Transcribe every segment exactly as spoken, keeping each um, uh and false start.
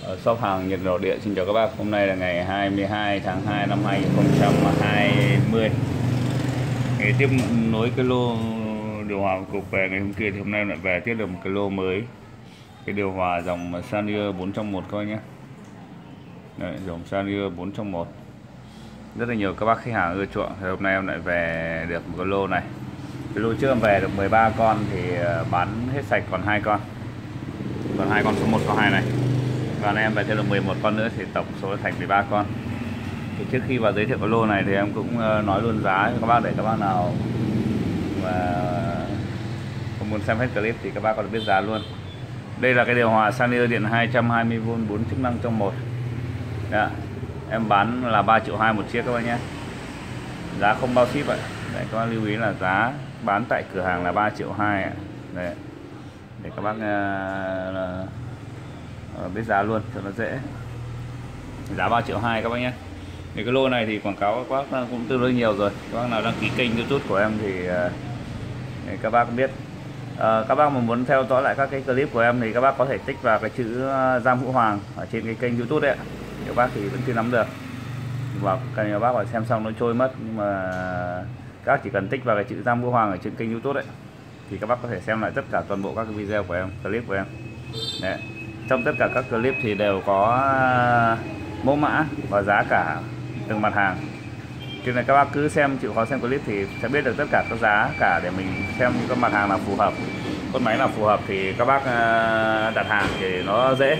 Ở shop hàng Nhật Nội Địa xin chào các bác. Hôm nay là ngày hai mươi hai tháng hai năm hai nghìn không trăm hai mươi. Ngày tiếp nối cái lô điều hòa cục về ngày hôm kia thì hôm nay lại về tiếp được một cái lô mới. Cái điều hòa dòng Sanyo bốn trong một coi nhé. Đấy, dòng Sanyo bốn trong một. Rất là nhiều các bác khách hàng ưa chuộng. Thì hôm nay em lại về được một cái lô này. Cái lô trước em về được mười ba con thì bán hết sạch còn hai con. Còn hai con số một số hai này. Và em về thêm được mười một con nữa thì tổng số thành mười ba con. Thì trước khi vào giới thiệu cái lô này thì em cũng nói luôn giá cho các bác, để các bác nào mà không muốn xem hết clip thì các bác có được biết giá luôn. Đây là cái điều hòa Sanyo điện hai trăm hai mươi vôn bốn chức năng trong một. Đó. Em bán là ba triệu hai một chiếc các bác nhé. Giá không bao ship ạ. Đấy, các bác lưu ý là giá bán tại cửa hàng là ba triệu hai ạ. Đấy. Để các bác uh, uh, biết giá luôn cho nó dễ. Giá ba triệu hai các bác nhé. Thì cái lô này thì quảng cáo các bác cũng tương đối nhiều rồi. Các bác nào đăng ký kênh YouTube của em thì, uh, thì các bác biết. Uh, các bác mà muốn theo dõi lại các cái clip của em thì các bác có thể tích vào cái chữ uh, Giang Vũ Hoàng ở trên cái kênh YouTube đấy ạ. Các bác thì vẫn chưa nắm được, và cần các bác phải xem xong nó trôi mất, nhưng mà các bác chỉ cần tích vào cái chữ Giang Vũ Hoàng ở trên kênh YouTube đấy thì các bác có thể xem lại tất cả toàn bộ các cái video của em, clip của em. Đấy. Trong tất cả các clip thì đều có mẫu mã và giá cả từng mặt hàng. Cho nên các bác cứ xem, chịu khó xem clip thì sẽ biết được tất cả các giá cả để mình xem các mặt hàng nào phù hợp, con máy nào phù hợp thì các bác đặt hàng thì nó dễ.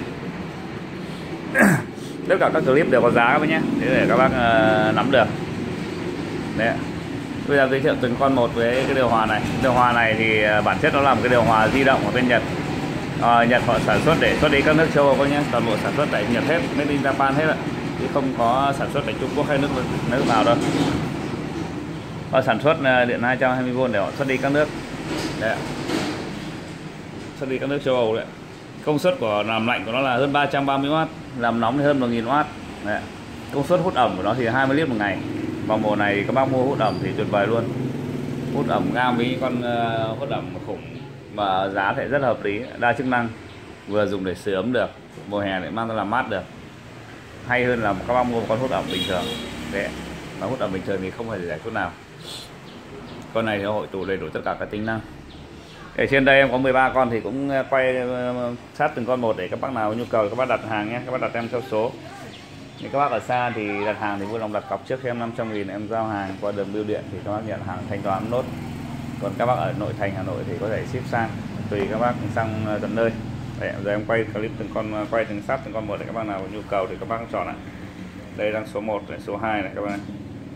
Tất cả các clip đều có giá các bác nhé, để, để các bác uh, nắm được. Đấy. Bây giờ giới thiệu từng con một với cái điều hòa này. Điều hòa này thì bản chất nó là một cái điều hòa di động ở bên Nhật. À, Nhật họ sản xuất để xuất đi các nước châu Âu các nhé, toàn bộ sản xuất tại Nhật hết, made in Japan hết ạ, chứ không có sản xuất tại Trung Quốc hay nước nước nào đâu. Họ sản xuất điện hai trăm hai mươi vôn để họ xuất đi các nước. Đấy. Xuất đi các nước châu Âu đấy. Công suất của làm lạnh của nó là hơn ba trăm ba mươi oát, làm nóng thì hơn một nghìn oát. Đấy. Công suất hút ẩm của nó thì hai mươi lít một ngày. Vào mùa này các bác mua hút ẩm thì tuyệt vời luôn. Hút ẩm ngang với con uh, hút ẩm khủng, mà giá thì rất là hợp lý, đa chức năng, vừa dùng để sưởi ấm được, mùa hè lại mang ra làm mát được. Hay hơn là các bác mua một con hút ẩm bình thường. Đấy. Mà hút ẩm bình thường thì không phải giải chút nào. Con này thì hội tụ đầy đủ tất cả các tính năng. Ở trên đây em có mười ba con thì cũng quay sát từng con một để các bác nào có nhu cầu các bác đặt hàng nhé, các bác đặt em theo số. Nếu các bác ở xa thì đặt hàng thì vui lòng đặt cọc trước em năm trăm nghìn, em giao hàng qua đường bưu điện thì các bác nhận hàng thanh toán nốt. Còn các bác ở nội thành Hà Nội thì có thể ship sang, tùy các bác sang tận nơi. Đấy, giờ em quay clip từng con, quay từng sát từng con một để các bác nào có nhu cầu thì các bác chọn ạ. Đây đang số một này, số hai này các bác,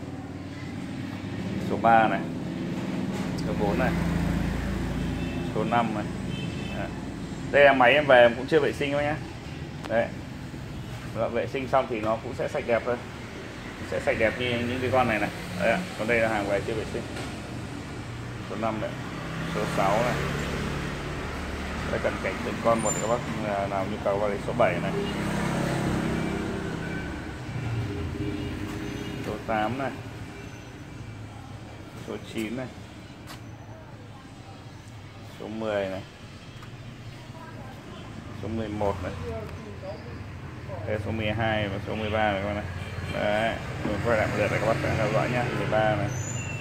số ba này, số bốn này, số năm này. Đây là máy em về em cũng chưa vệ sinh đâu nhé. Đấy. Và vệ sinh xong thì nó cũng sẽ sạch đẹp thôi, sẽ sạch đẹp như những cái con này này. Đấy. Còn đây là hàng về chưa vệ sinh. Số năm này, số sáu này. Đây cần cảnh từng con một thì các bác nào nhu cầu vào đây. Số bảy này, số tám này, số chín này, số mười này, số mười một này, đây số mười hai và số mười ba này các bạn này. Đấy, mình quay lại một lượt để các bác theo dõi nhá. mười ba này.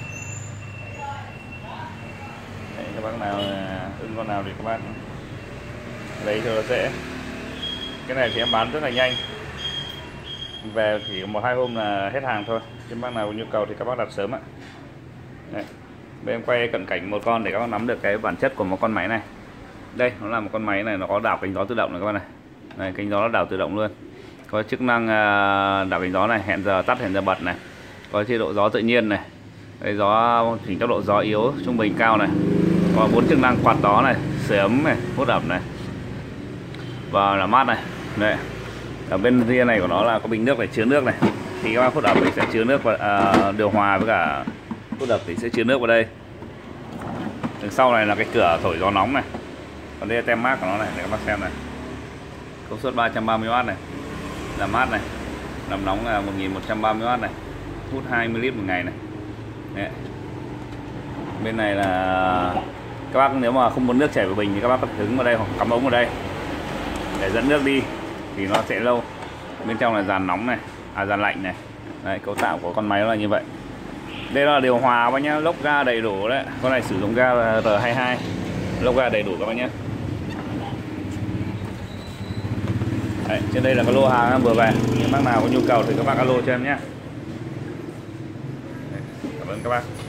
Đấy, các bác nào ưng con nào thì các bác lấy cho nó dễ. Cái này thì em bán rất là nhanh, về chỉ một hai hôm là hết hàng thôi, chứ bác nào có nhu cầu thì các bác đặt sớm ạ. Đây. Đây em quay cận cảnh một con để các bác nắm được cái bản chất của một con máy này. Đây, nó là một con máy này, nó có đảo kính gió tự động này các bác này. Này, kính gió nó đảo tự động luôn. Có chức năng đảo kính gió này, hẹn giờ tắt, hẹn giờ bật này. Có chế độ gió tự nhiên này. Đây, gió chỉnh tốc độ gió yếu, trung bình, cao này. Có bốn chức năng quạt gió này, sưởi ấm này, hút ẩm này. Và làm mát này. Đây. Ở bên ria này của nó là có bình nước để chứa nước này. Thì các bác hút ẩm thì sẽ chứa nước vào, à, điều hòa với cả hút ẩm thì sẽ chứa nước vào đây. Đằng sau này là cái cửa thổi gió nóng này. Còn đây là tem mác của nó này để các bác xem này. Công suất ba trăm ba mươi oát này, làm mát này, làm nóng là một nghìn một trăm ba mươi oát này, hút hai mươi lít một ngày này. Đấy. Bên này là các bác nếu mà không muốn nước chảy vào bình thì các bác có hứng vào đây hoặc cắm ống vào đây để dẫn nước đi. thì nó sẽ lâu. Bên trong là dàn nóng này, à dàn lạnh này. Đấy, cấu tạo của con máy nó là như vậy. Đây là điều hòa các bác nhá, lốc ga đầy đủ đấy. Con này sử dụng ga R hai mươi hai, lốc ga đầy đủ các bác nhé. Đấy, trên đây là cái lô hàng em vừa về. Nếu bác nào có nhu cầu thì các bác alo cho em nhé. Cảm ơn các bác.